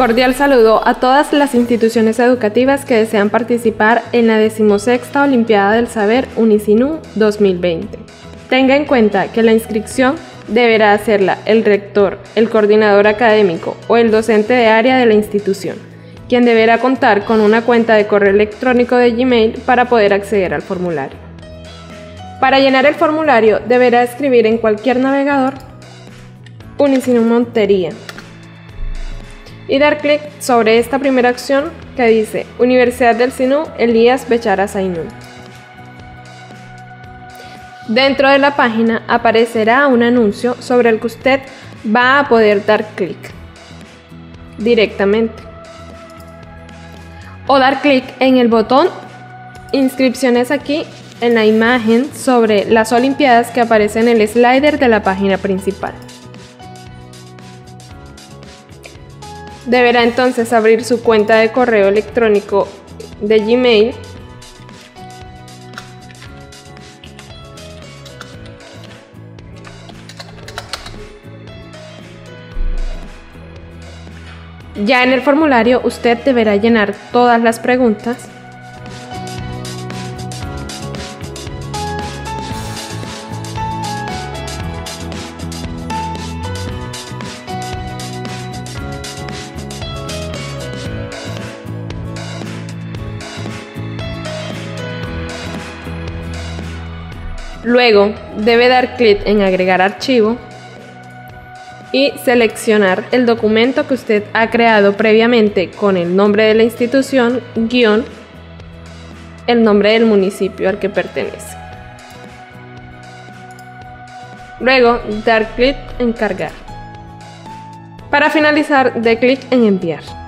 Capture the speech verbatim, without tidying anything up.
Cordial saludo a todas las instituciones educativas que desean participar en la decimosexta Olimpiada del Saber Unisinú dos mil veinte. Tenga en cuenta que la inscripción deberá hacerla el rector, el coordinador académico o el docente de área de la institución, quien deberá contar con una cuenta de correo electrónico de Gmail para poder acceder al formulario. Para llenar el formulario deberá escribir en cualquier navegador Unisinú Montería y dar clic sobre esta primera opción que dice Universidad del Sinú Elías Bechara Zainún. Dentro de la página aparecerá un anuncio sobre el que usted va a poder dar clic directamente o dar clic en el botón Inscripciones aquí en la imagen sobre las Olimpiadas que aparece en el slider de la página principal. Deberá entonces abrir su cuenta de correo electrónico de Gmail Ya en el formulario usted deberá llenar todas las preguntas Luego debe dar clic en agregar archivo y seleccionar el documento que usted ha creado previamente con el nombre de la institución, guión, el nombre del municipio al que pertenece. Luego dar clic en cargar. Para finalizar, dé clic en enviar.